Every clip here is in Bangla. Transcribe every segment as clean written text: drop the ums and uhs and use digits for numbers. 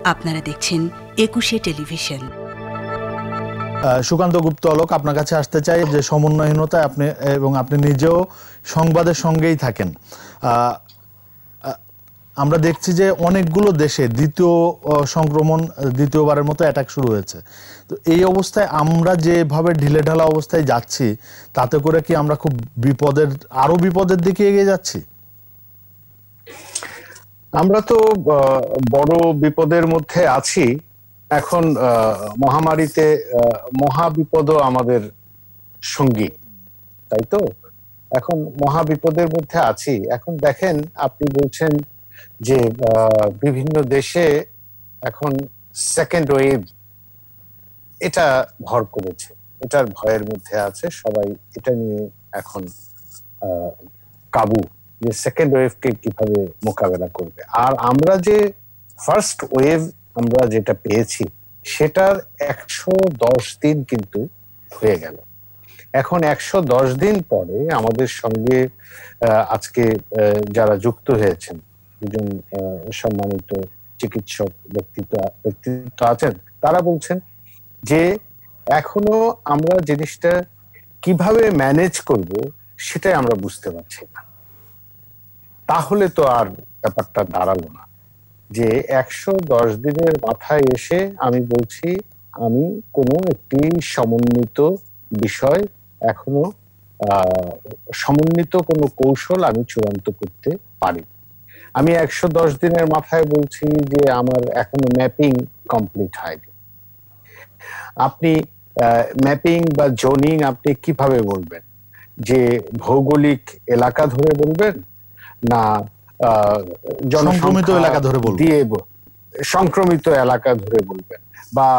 আপনারা দেখছেন ২১শে টেলিভিশন। সুকান্ত গুপ্ত অলোক, আপনার কাছে আসতে চাই যে সমন্বয়হীনতা আপনি এবং আপনি নিজেও সংবাদের সঙ্গেই থাকেন। আমরা দেখছি যে অনেকগুলো দেশে দ্বিতীয় সংক্রমণ, দ্বিতীয়বারের মতো অ্যাটাক শুরু হয়েছে। তো এই অবস্থায় আমরা যেভাবে ঢিলেঢালা অবস্থায় যাচ্ছি, তাতে করে কি আমরা খুব আরো বিপদের দিকে এগিয়ে যাচ্ছি? আমরা তো বড় বিপদের মধ্যে আছি। এখন মহামারীতে মহাবিপদও আমাদের সঙ্গী, তাই তো? এখন মহাবিপদের মধ্যে আছি। এখন দেখেন, আপনি বলছেন যে বিভিন্ন দেশে এখন সেকেন্ড ওয়েভ এটা ভর করেছে, এটার ভয়ের মধ্যে আছে সবাই। এটা নিয়ে এখন কাবু, যে সেকেন্ড ওয়েভকে কিভাবে মোকাবেলা করবে। আর আমরা যে ফার্স্ট ওয়েভ আমরা যেটা পেয়েছি সেটার ১১০ দিন কিন্তু হয়ে গেল। এখন ১১০ দিন পরে আমাদের সঙ্গে আজকে যারা যুক্ত হয়েছেন, দুজন সম্মানিত চিকিৎসক ব্যক্তিত্ব আছেন, তারা বলছেন যে এখনো আমরা জিনিসটা কিভাবে ম্যানেজ করব সেটাই আমরা বুঝতে পারছি না। তাহলে তো আর ব্যাপারটা দাঁড়ালো না যে ১১০ দিনের মাথায় এসে আমি বলছি আমি কোনো একটি সমন্বিত বিষয় এখনো সমন্বিত কোনো কৌশল আমি চূড়ান্ত করতে পারি। আমি ১১০ দিনের মাথায় বলছি যে আমার এখনো ম্যাপিং কমপ্লিট হয়নি। আপনি ম্যাপিং বা জোনিং আপনি কিভাবে বলবেন? যে ভৌগোলিক এলাকা ধরে বলবেন, না সংক্রমিত এলাকা ধরে বলবেন? সংক্রমিত এলাকা ধরে বলবেন, বা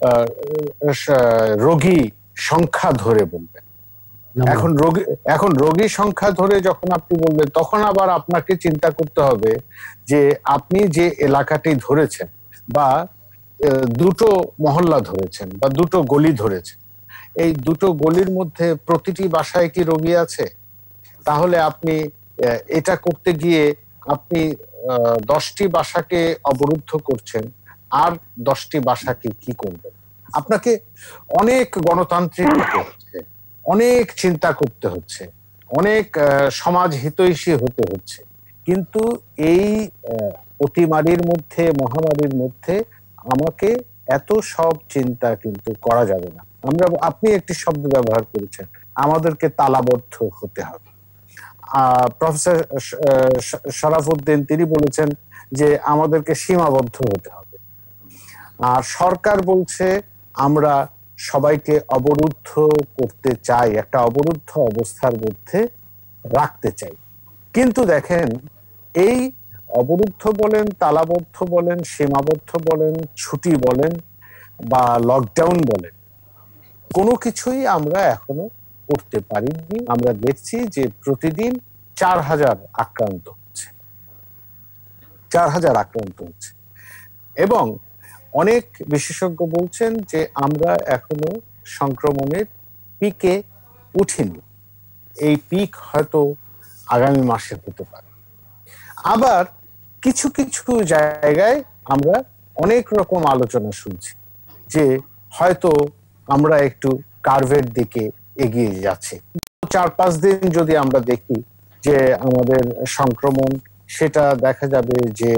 রোগী সংখ্যা ধরে বলবেন? এখন রোগী সংখ্যা ধরে যখন আপনি বলবেন, তখন আবার আপনাকে চিন্তা করতে হবে যে আপনি যে এলাকাটি ধরেছেন, বা দুটো মহল্লা ধরেছেন, বা দুটো গলি ধরেছেন, এই দুটো গলির মধ্যে প্রতিটি বাসায় কি রোগী আছে? তাহলে আপনি এটা করতে গিয়ে আপনি 10টি বাসাকে অবরুদ্ধ করছেন, আর 10টি বাসাকে কি করবেন? আপনাকে অনেক গণতান্ত্রিক হতে হচ্ছে, অনেক চিন্তা করতে হচ্ছে, অনেক সমাজ হিতৈষী হতে হচ্ছে। কিন্তু এই অতিমারির মধ্যে, মহামারীর মধ্যে আমাকে এত সব চিন্তা কিন্তু করা যাবে না। আপনি একটি শব্দ ব্যবহার করেছেন, আমাদেরকে তালাবদ্ধ হতে হবে। প্রফেসর শরাফুদ্দিন তিনি বলেছেন যে আমাদেরকে সীমাবদ্ধ হতে হবে। আর সরকার বলছে আমরা সবাইকে অবরুদ্ধ করতে চাই, একটা অবরুদ্ধ অবস্থার মধ্যে রাখতে চাই। কিন্তু দেখেন, এই অবরুদ্ধ বলেন, তালাবদ্ধ বলেন, সীমাবদ্ধ বলেন, ছুটি বলেন, বা লকডাউন বলেন, কোনো কিছুই আমরা এখনো করতে পারিনি। আমরা দেখছি যে প্রতিদিন ৪,০০০ আক্রান্ত হচ্ছে, ৪,০০০ আক্রান্ত হচ্ছে। এবং অনেক বিশেষজ্ঞ বলছেন যে আমরা এখনো সংক্রমণের পিকে উঠিনি। এই পিক হয়তো আগামী মাসে হতে পারে। আবার কিছু কিছু জায়গায় আমরা অনেক রকম আলোচনা শুনছি যে হয়তো আমরা একটু কার্ভের দিকে এগিয়ে যাচ্ছে। ৪-৫ দিন যদি আমরা দেখি যে আমাদের সংক্রমণ, সেটা দেখা যাবে যে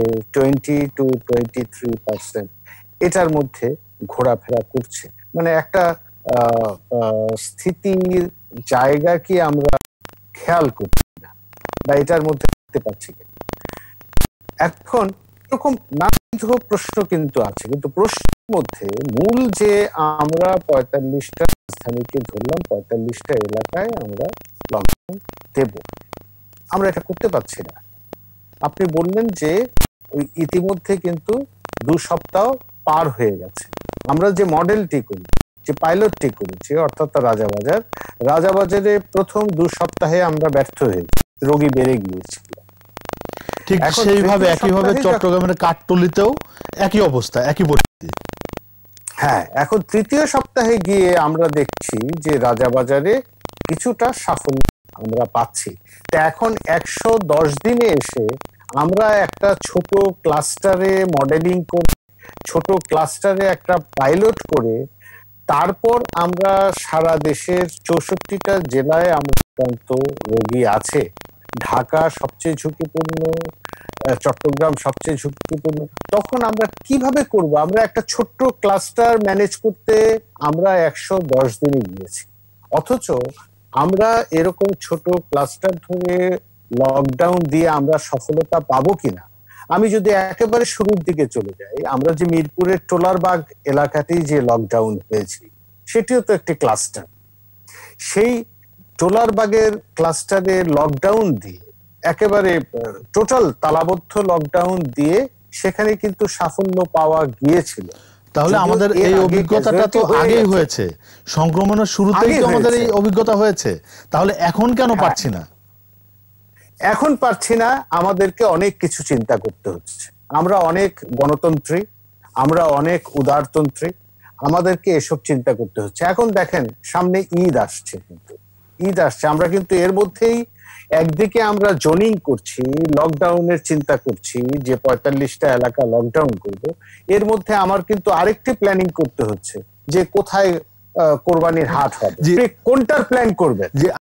20-23% এটার মধ্যে ঘোরাফেরা করছে। মানে একটা স্থিতির জায়গা কি আমরা খেয়াল করছি না, বা এটার মধ্যে দেখতে পাচ্ছি কিনা। এখন এরকম নানাবিধ প্রশ্ন কিন্তু আছে, কিন্তু প্রশ্নের মধ্যে মূল যে আমরা ৪৫টা রাজধানীকে ধরলাম, ৪৫টা এলাকায় আমরা লকডাউন দেব, আমরা এটা করতে পারছি না। আপনি বললেন যে ওই ইতিমধ্যে কিন্তু ২ সপ্তাহ পার হয়ে গেছে। আমরা যে মডেলটি করি, যে পাইলটটি করেছি, অর্থাৎ রাজাবাজারে প্রথম ২ সপ্তাহে আমরা ব্যর্থ হয়েছি, রোগী বেড়ে গিয়েছিল। ঠিক সেইভাবে একইভাবে চট্টগ্রামের কাঠটুলিতেও একই অবস্থা, একই পরিস্থিতি। হ্যাঁ, এখন ৩য় সপ্তাহে গিয়ে আমরা দেখছি যে রাজাবাজারে কিছুটা সাফল্য আমরা পাচ্ছি। তা এখন ১১০ দিনে এসে আমরা একটা ছোট ক্লাস্টারে মডেলিং করে ছোট ক্লাস্টারে একটা পাইলট করে তারপর আমরা সারা দেশের 64টা জেলায় আক্রান্ত রোগী আছে, ঢাকা সবচেয়ে ঝুঁকিপূর্ণ, চট্টগ্রাম সবচেয়ে ঝুঁকিপূর্ণ, তখন আমরা কিভাবে করব? আমরা একটা ছোট্ট ক্লাস্টার ম্যানেজ করতে আমরা 110 দিনে গিয়েছি, অথচ আমরা এরকম ছোট ক্লাস্টার ধরে লকডাউন দিয়ে আমরা সফলতা পাবো কিনা। আমি যদি একেবারে শুরুর দিকে চলে যাই, আমরা যে মিরপুরের টোলারবাগ এলাকাতেই যে লকডাউন হয়েছে সেটিও তো একটি ক্লাস্টার। সেই টোলারবাগের ক্লাস্টারে লকডাউন দিয়ে একেবারে টোটাল তালাবদ্ধ লকডাউন দিয়ে সেখানে কিন্তু সাফল্য পাওয়া গিয়েছিল। তাহলে আমাদের এই অভিজ্ঞতাটা তো আগেই হয়েছে, সংক্রমণের শুরুতেই তো আমাদের এই অভিজ্ঞতা হয়েছে, তাহলে এখন কেন পারছি না? এখন পারছি না, আমাদেরকে অনেক কিছু চিন্তা করতে হচ্ছে। আমরা অনেক গণতন্ত্রী, আমরা অনেক উদারতন্ত্রী, আমাদেরকে এসব চিন্তা করতে হচ্ছে। এখন দেখেন সামনে ঈদ আসছে, কিন্তু ঈদ আসছে, আমরা কিন্তু এর মধ্যেই একদিকে আমরা জোনিং করছি, লকডাউনের চিন্তা করছি যে 45টা এলাকা লকডাউন করব, এর মধ্যে আমার কিন্তু আরেকটি প্ল্যানিং করতে হচ্ছে যে কোথায় কোরবানির হাট হবে, কোনটার প্ল্যান করবে।